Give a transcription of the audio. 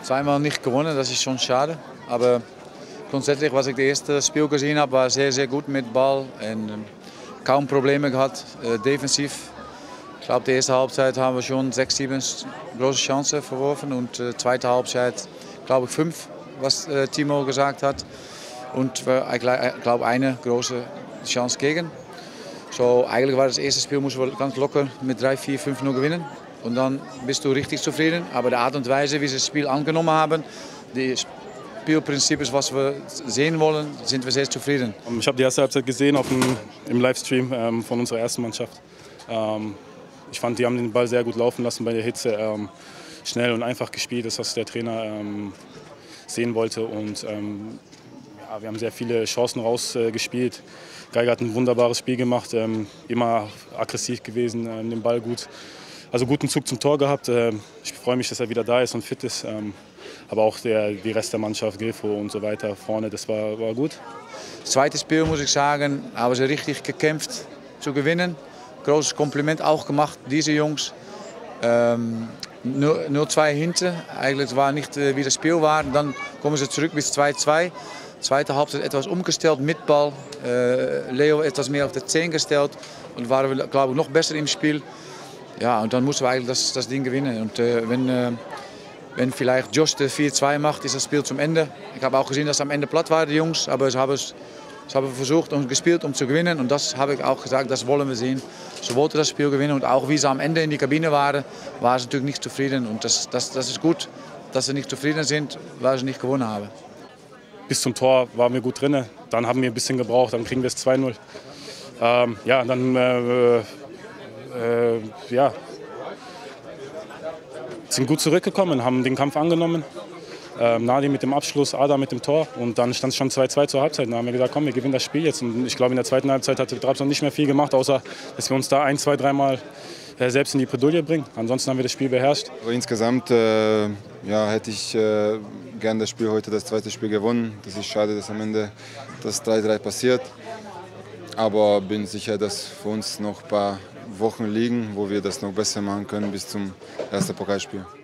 zweimal nicht gewonnen, das ist schon schade. Aber grundsätzlich, was ich das erste Spiel gesehen habe, war sehr, sehr gut mit Ball. Und kaum Probleme gehabt, defensiv. Ich glaube, die erste Halbzeit haben wir schon 6, 7 große Chancen verworfen. Und zweite Halbzeit, glaube ich, 5, was Timo gesagt hat. Und ich glaube, eine große Chance gegen. So, eigentlich war das erste Spiel, mussten wir ganz locker mit 3, 4, 5-0 gewinnen. Und dann bist du richtig zufrieden. Aber die Art und Weise, wie sie das Spiel angenommen haben, die Spielprinzip ist, was wir sehen wollen, sind wir sehr zufrieden. Ich habe die erste Halbzeit gesehen im Livestream von unserer ersten Mannschaft. Ich fand, die haben den Ball sehr gut laufen lassen bei der Hitze. Schnell und einfach gespielt, das was der Trainer sehen wollte. Und ja, wir haben sehr viele Chancen rausgespielt. Geiger hat ein wunderbares Spiel gemacht, immer aggressiv gewesen, den Ball gut. Also guten Zug zum Tor gehabt. Ich freue mich, dass er wieder da ist und fit ist. Aber auch die Rest der Mannschaft, Gilfo und so weiter vorne, das war gut. Das zweite Spiel, muss ich sagen, haben sie richtig gekämpft zu gewinnen. Großes Kompliment auch gemacht, diese Jungs. 0-2 hinten, eigentlich war nicht wie das Spiel war. Dann kommen sie zurück bis 2-2. Zweite Halbzeit etwas umgestellt mit Ball. Leo etwas mehr auf der 10 gestellt und waren wir, glaube ich, noch besser im Spiel. Ja, und dann mussten wir eigentlich das Ding gewinnen. Und wenn vielleicht Josh 4-2 macht, ist das Spiel zum Ende. Ich habe auch gesehen, dass am Ende platt waren, die Jungs, aber sie haben versucht und gespielt, um zu gewinnen. Und das habe ich auch gesagt, das wollen wir sehen. Sie wollten das Spiel gewinnen und auch wie sie am Ende in die Kabine waren sie natürlich nicht zufrieden. Und das ist gut, dass sie nicht zufrieden sind, weil sie nicht gewonnen haben. Bis zum Tor waren wir gut drin, dann haben wir ein bisschen gebraucht, dann kriegen wir es 2-0. Ja, dann ja, sind gut zurückgekommen, haben den Kampf angenommen. Nadi mit dem Abschluss, Ada mit dem Tor und dann stand es schon 2-2 zur Halbzeit. Dann haben wir gesagt, komm, wir gewinnen das Spiel jetzt. Und ich glaube, in der zweiten Halbzeit hat Trabzon nicht mehr viel gemacht, außer dass wir uns da 1, 2, 3 Mal selbst in die Bredouille bringen. Ansonsten haben wir das Spiel beherrscht. Also insgesamt ja, hätte ich gern das Spiel heute, das zweite Spiel gewonnen. Das ist schade, dass am Ende das 3-3 passiert. Aber bin sicher, dass für uns noch ein paar Wochen liegen, wo wir das noch besser machen können bis zum ersten Pokalspiel.